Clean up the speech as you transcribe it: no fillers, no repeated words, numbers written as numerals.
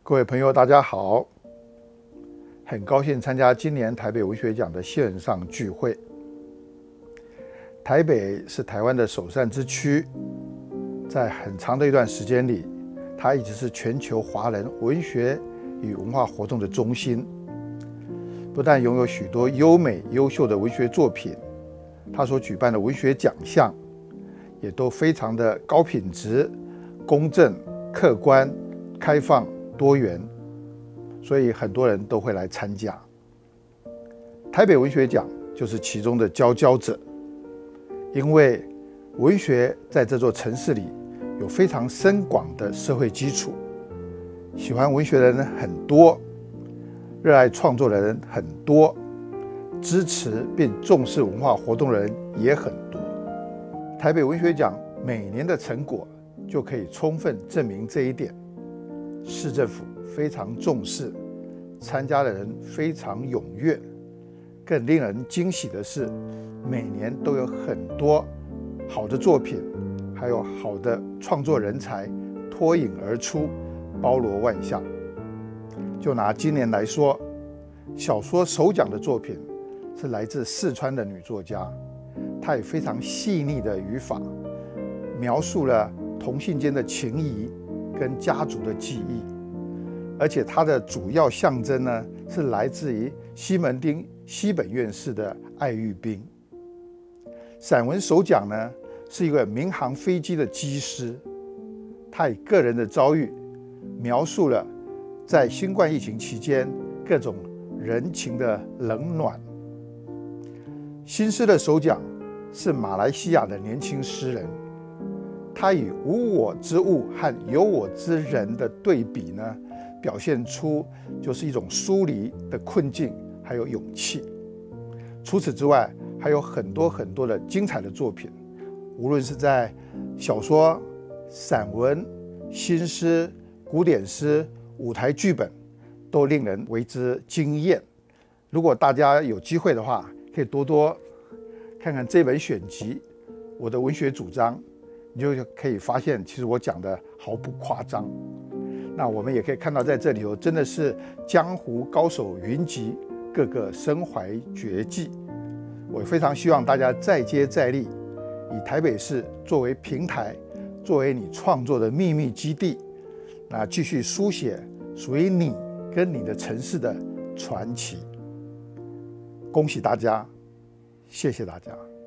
各位朋友，大家好！很高兴参加今年台北文学奖的线上聚会。台北是台湾的首善之区，在很长的一段时间里，它一直是全球华人文学与文化活动的中心。不但拥有许多优美优秀的文学作品，它所举办的文学奖项也都非常的高品质、公正、客观、开放、多元，所以很多人都会来参加。台北文学奖就是其中的佼佼者，因为文学在这座城市里有非常深广的社会基础，喜欢文学的人很多，热爱创作的人很多，支持并重视文化活动的人也很多。台北文学奖每年的成果就可以充分证明这一点。市政府非常重视，参加的人非常踊跃。更令人惊喜的是，每年都有很多好的作品，还有好的创作人才脱颖而出，包罗万象。就拿今年来说，小说首奖的作品是来自四川的女作家，她以非常细腻的语法，描述了同性间的情谊跟家族的记忆，而且它的主要象征呢，是来自于西门町西本院士的爱玉冰。散文首奖呢，是一个民航飞机的机师，他以个人的遭遇描述了在新冠疫情期间各种人情的冷暖。新诗的首奖是马来西亚的年轻诗人，他以无我之物和有我之人的对比呢，表现出就是一种疏离的困境，还有勇气。除此之外，还有很多很多的精彩的作品，无论是在小说、散文、新诗、古典诗、舞台剧本，都令人为之惊艳。如果大家有机会的话，可以多多看看这本选集，我的文学主张，你就可以发现，其实我讲的毫不夸张。那我们也可以看到，在这里头真的是江湖高手云集，个个身怀绝技。我非常希望大家再接再厉，以台北市作为平台，作为你创作的秘密基地，那继续书写属于你跟你的城市的传奇。恭喜大家，谢谢大家。